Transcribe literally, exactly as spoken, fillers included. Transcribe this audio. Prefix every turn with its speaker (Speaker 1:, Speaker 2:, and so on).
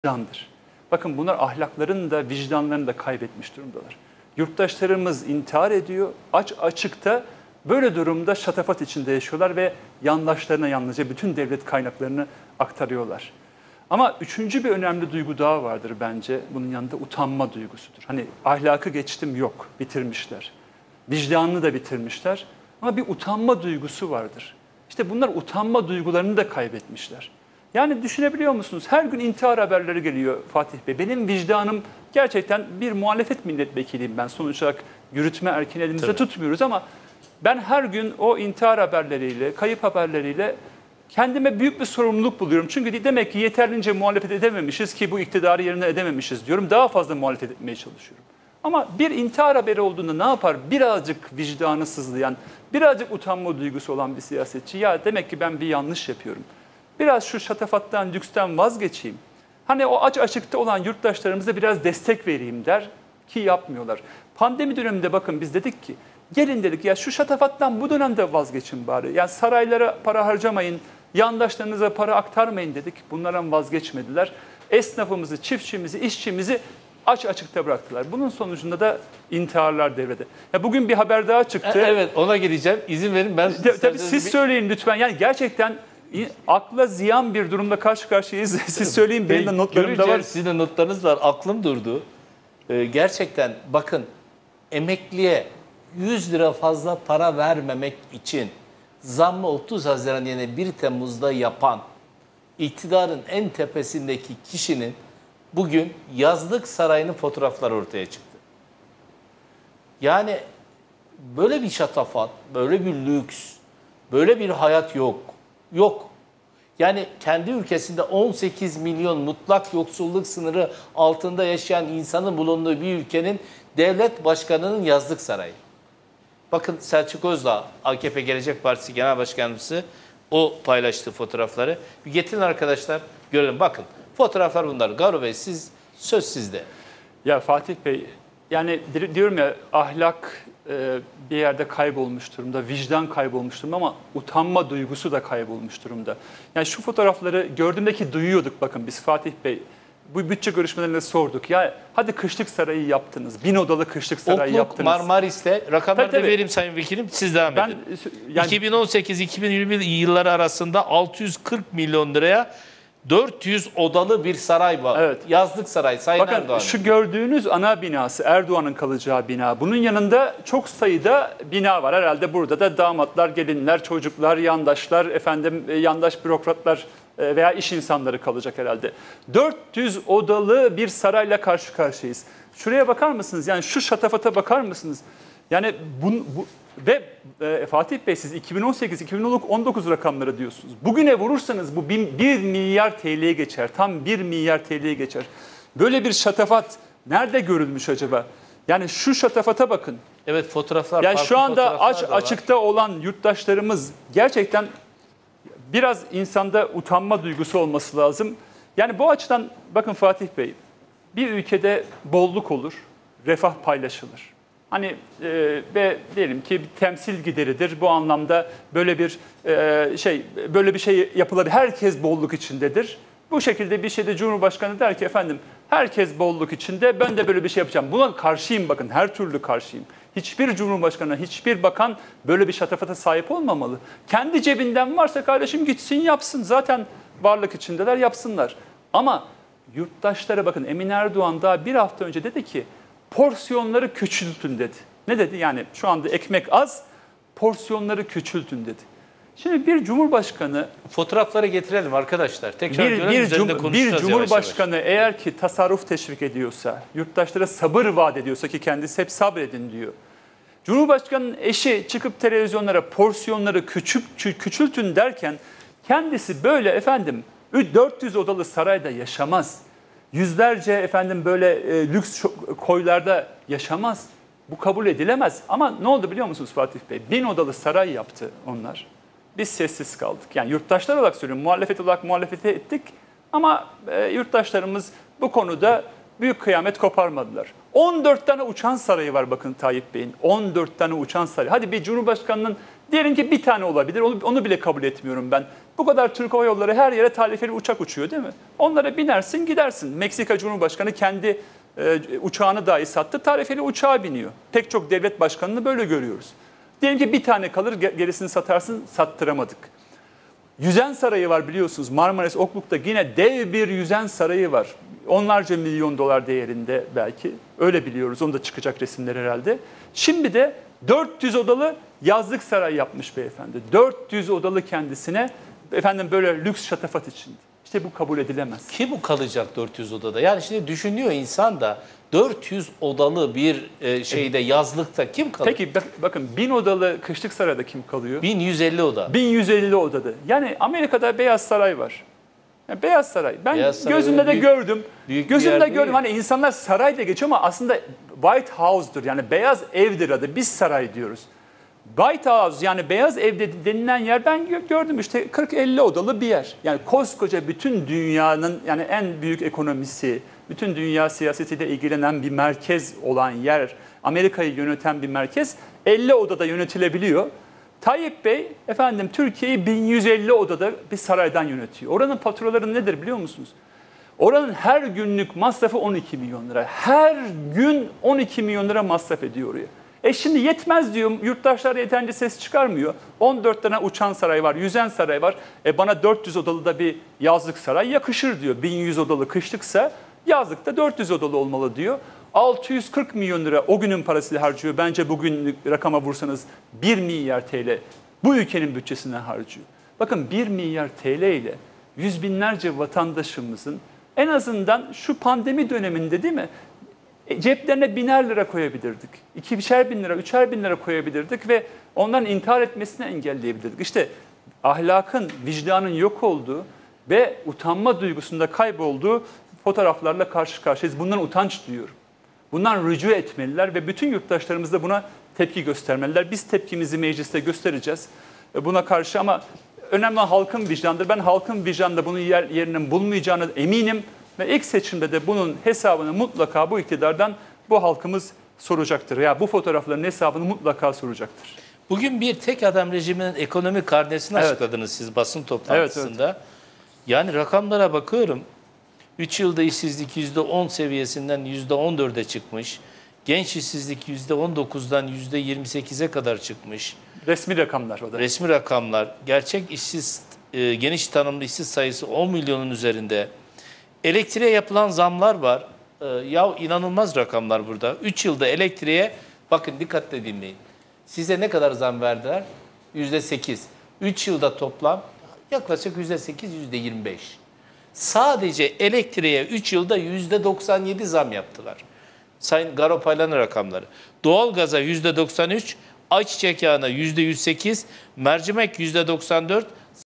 Speaker 1: vicdandır. Bakın bunlar ahlaklarını da vicdanlarını da kaybetmiş durumdalar. Yurttaşlarımız intihar ediyor, aç açıkta böyle durumda şatafat içinde yaşıyorlar ve yandaşlarına yalnızca bütün devlet kaynaklarını aktarıyorlar. Ama üçüncü bir önemli duygu daha vardır bence, bunun yanında utanma duygusudur. Hani ahlakı geçtim yok, bitirmişler. Vicdanını da bitirmişler ama bir utanma duygusu vardır. İşte bunlar utanma duygularını da kaybetmişler. Yani düşünebiliyor musunuz? Her gün intihar haberleri geliyor Fatih Bey. Benim vicdanım gerçekten bir muhalefet milletvekiliyim ben. Sonuç olarak yürütme erken elimizde Tabii. tutmuyoruz ama ben her gün o intihar haberleriyle, kayıp haberleriyle kendime büyük bir sorumluluk buluyorum. Çünkü demek ki yeterince muhalefet edememişiz ki bu iktidarı yerine edememişiz diyorum. Daha fazla muhalefet etmeye çalışıyorum. Ama bir intihar haberi olduğunda ne yapar? Birazcık vicdanı sızlayan, birazcık utanma duygusu olan bir siyasetçi. Ya demek ki ben bir yanlış yapıyorum. Biraz şu şatafattan, lüksten vazgeçeyim. Hani o aç açıkta olan yurttaşlarımıza biraz destek vereyim der ki yapmıyorlar. Pandemi döneminde bakın biz dedik ki gelin dedik ya şu şatafattan bu dönemde vazgeçin bari. Yani saraylara para harcamayın, yandaşlarınıza para aktarmayın dedik. Bunlardan vazgeçmediler. Esnafımızı, çiftçimizi, işçimizi aç açıkta bıraktılar. Bunun sonucunda da intiharlar devrede. Ya bugün bir haber daha çıktı.
Speaker 2: E, evet ona gireceğim. İzin verin ben.
Speaker 1: Tabii siz bir... söyleyin lütfen. Yani gerçekten akla ziyan bir durumda karşı karşıyayız. Siz söyleyin, benim de notlarım da var.
Speaker 2: Sizin de notlarınız var. Aklım durdu. Ee, gerçekten bakın emekliye yüz lira fazla para vermemek için zammı otuz Haziran yerine bir Temmuz'da yapan iktidarın en tepesindeki kişinin bugün yazlık sarayının fotoğrafları ortaya çıktı. Yani böyle bir şatafat, böyle bir lüks, böyle bir hayat yok. Yok. Yani kendi ülkesinde on sekiz milyon mutlak yoksulluk sınırı altında yaşayan insanın bulunduğu bir ülkenin devlet başkanının yazlık sarayı. Bakın Selçuk Özdağ, A K P Gelecek Partisi Genel Başkanımızı o paylaştığı fotoğrafları. Bir getirin arkadaşlar görelim. Bakın fotoğraflar bunlar. Garo Bey siz söz sizde.
Speaker 1: Ya Fatih Bey yani diyorum ya ahlak e, bir yerde kaybolmuş durumda, vicdan kaybolmuş durumda ama utanma duygusu da kaybolmuş durumda. Yani şu fotoğrafları gördüğümdeki duyuyorduk bakın biz Fatih Bey. Bu bütçe görüşmelerinde sorduk. Ya hadi kışlık sarayı yaptınız. Bin odalı kışlık sarayı
Speaker 2: Okluk,
Speaker 1: yaptınız.
Speaker 2: Marmaris'te rakamları
Speaker 1: tabii, tabii.
Speaker 2: vereyim Sayın Vekilim. Siz devam
Speaker 1: ben,
Speaker 2: edin.
Speaker 1: Yani,
Speaker 2: iki bin on sekiz iki bin yirmi yılları arasında altı yüz kırk milyon liraya dört yüz odalı bir saray var.
Speaker 1: Evet.
Speaker 2: Yazlık saray. Sayın
Speaker 1: Bakın
Speaker 2: Erdoğan.
Speaker 1: şu gördüğünüz ana binası Erdoğan'ın kalacağı bina. Bunun yanında çok sayıda bina var. Herhalde burada da damatlar, gelinler, çocuklar, yandaşlar, efendim yandaş bürokratlar veya iş insanları kalacak herhalde. dört yüz odalı bir sarayla karşı karşıyayız. Şuraya bakar mısınız? Yani şu şatafata bakar mısınız? Yani bu, bu ve e, Fatih Bey siz iki bin on sekiz iki bin on dokuz rakamları diyorsunuz. Bugüne vurursanız bu bir milyar T L'ye geçer. Tam bir milyar T L'ye geçer. Böyle bir şatafat nerede görülmüş acaba? Yani şu şatafata bakın.
Speaker 2: Evet fotoğraflar.
Speaker 1: Yani şu anda aç açıkta olan yurttaşlarımız gerçekten biraz insanda utanma duygusu olması lazım. Yani bu açıdan bakın Fatih Bey, bir ülkede bolluk olur, refah paylaşılır. Hani e, ve diyelim ki bir temsil gideridir. Bu anlamda böyle bir e, şey böyle bir şey yapılabilir. Herkes bolluk içindedir. Bu şekilde bir şeyde Cumhurbaşkanı der ki efendim herkes bolluk içinde ben de böyle bir şey yapacağım. Buna karşıyım bakın her türlü karşıyım. Hiçbir Cumhurbaşkanı, hiçbir bakan böyle bir şatafata sahip olmamalı. Kendi cebinden varsa kardeşim gitsin yapsın. Zaten varlık içindeler yapsınlar. Ama yurttaşlara bakın Emin Erdoğan daha bir hafta önce dedi ki porsiyonları küçültün dedi. Ne dedi? Yani şu anda ekmek az, porsiyonları küçültün dedi. Şimdi bir cumhurbaşkanı...
Speaker 2: Fotoğrafları getirelim arkadaşlar. Tekrar
Speaker 1: bir, bir, cum bir cumhurbaşkanı yavaş yavaş. Eğer ki tasarruf teşvik ediyorsa, yurttaşlara sabır vaat ediyorsa ki kendisi hep sabredin diyor. Cumhurbaşkanının eşi çıkıp televizyonlara porsiyonları küçük, küçültün derken kendisi böyle efendim dört yüz odalı sarayda yaşamaz. Yüzlerce efendim böyle e, lüks koylarda yaşamaz. Bu kabul edilemez. Ama ne oldu biliyor musunuz Fatih Bey? Bin odalı saray yaptı onlar. Biz sessiz kaldık. Yani yurttaşlar olarak söylüyorum. Muhalefet olarak muhalefete ettik. Ama e, yurttaşlarımız bu konuda büyük kıyamet koparmadılar. on dört tane uçan sarayı var bakın Tayyip Bey'in. on dört tane uçan sarayı. Hadi bir cumhurbaşkanının diyelim ki bir tane olabilir. Onu, onu bile kabul etmiyorum ben. Bu kadar Türk Hava Yolları her yere tarifeli uçak uçuyor değil mi? Onlara binersin gidersin. Meksika Cumhurbaşkanı kendi e, uçağını dahi sattı. Tarifeli uçağa biniyor. Pek çok devlet başkanını böyle görüyoruz. Diyelim ki bir tane kalır, gerisini satarsın, sattıramadık. Yüzen sarayı var biliyorsunuz. Marmaris Okluk'ta yine dev bir yüzen sarayı var. Onlarca milyon dolar değerinde belki. Öyle biliyoruz. Onu da çıkacak resimler herhalde. Şimdi de dört yüz odalı yazlık saray yapmış beyefendi. dört yüz odalı kendisine, efendim böyle lüks şatafat içinde. İşte bu kabul edilemez.
Speaker 2: Ki bu kalacak dört yüz odada? Yani şimdi düşünüyor insan da dört yüz odalı bir e, şeyde yazlıkta kim kalır?
Speaker 1: Peki bak, bakın bin odalı kışlık sarayda kim kalıyor?
Speaker 2: bin yüz elli oda.
Speaker 1: bin yüz elli odada. Yani Amerika'da Beyaz Saray var. Yani Beyaz Saray. Ben
Speaker 2: Beyaz Saray
Speaker 1: gözümde de
Speaker 2: büyük-
Speaker 1: gördüm.
Speaker 2: büyük bir
Speaker 1: Gözümde
Speaker 2: yer
Speaker 1: gördüm.
Speaker 2: değil.
Speaker 1: Hani insanlar saray diye geçiyor ama aslında White House'dur. Yani beyaz evdir adı. Biz saray diyoruz. White House yani beyaz ev denilen yer ben gördüm işte kırk elli odalı bir yer. Yani koskoca bütün dünyanın yani en büyük ekonomisi, bütün dünya siyasetiyle ilgilenen bir merkez olan yer, Amerika'yı yöneten bir merkez elli odada yönetilebiliyor. Tayyip Bey efendim Türkiye'yi bin yüz elli odada bir saraydan yönetiyor. Oranın faturaları nedir biliyor musunuz? Oranın her günlük masrafı on iki milyon lira. Her gün on iki milyon lira masraf ediyor oraya. E şimdi yetmez diyor, yurttaşlar yeterince ses çıkarmıyor. on dört tane uçan saray var, yüzen saray var. E bana dört yüz odalı da bir yazlık saray yakışır diyor. bin yüz odalı kışlıksa yazlıkta dört yüz odalı olmalı diyor. altı yüz kırk milyon lira o günün parasıyla harcıyor. Bence bugün rakama vursanız bir milyar T L bu ülkenin bütçesinden harcıyor. Bakın bir milyar T L ile yüz binlerce vatandaşımızın en azından şu pandemi döneminde değil mi? E, ceplerine biner lira koyabilirdik. İkişer bin lira, üçer bin lira koyabilirdik ve onların intihar etmesini engelleyebilirdik. İşte ahlakın, vicdanın yok olduğu ve utanma duygusunda kaybolduğu fotoğraflarla karşı karşıyayız. Bundan utanç duyuyorum. Bundan rücu etmeliler ve bütün yurttaşlarımız da buna tepki göstermeliler. Biz tepkimizi mecliste göstereceğiz buna karşı ama önemli olan halkın vicdanıdır. Ben halkın vicdanında bunun yer, yerinin bulmayacağına eminim. Ve ilk seçimde de bunun hesabını mutlaka bu iktidardan bu halkımız soracaktır. Ya bu fotoğrafların hesabını mutlaka soracaktır.
Speaker 2: Bugün bir tek adam rejiminin ekonomik karnesini
Speaker 1: Evet.
Speaker 2: açıkladınız siz basın toplantısında.
Speaker 1: Evet,
Speaker 2: Yani rakamlara bakıyorum. üç yılda işsizlik yüzde on seviyesinden yüzde on dörde çıkmış. Genç işsizlik yüzde on dokuzdan yüzde yirmi sekize kadar çıkmış.
Speaker 1: Resmi rakamlar o da.
Speaker 2: Resmi rakamlar. Gerçek işsiz, e, geniş tanımlı işsiz sayısı on milyonun üzerinde. Elektriğe yapılan zamlar var. Ee, ya inanılmaz rakamlar burada. üç yılda elektriğe, bakın dikkatle dinleyin. Size ne kadar zam verdiler? yüzde sekiz. üç yılda toplam yaklaşık yüzde sekiz, yüzde yirmi beş. Sadece elektriğe üç yılda yüzde doksan yedi zam yaptılar. Sayın Garopaylan'ın rakamları. Doğalgaza yüzde doksan üç, ayçiçek yağına yüzde yüz sekiz, mercimek yüzde doksan dört,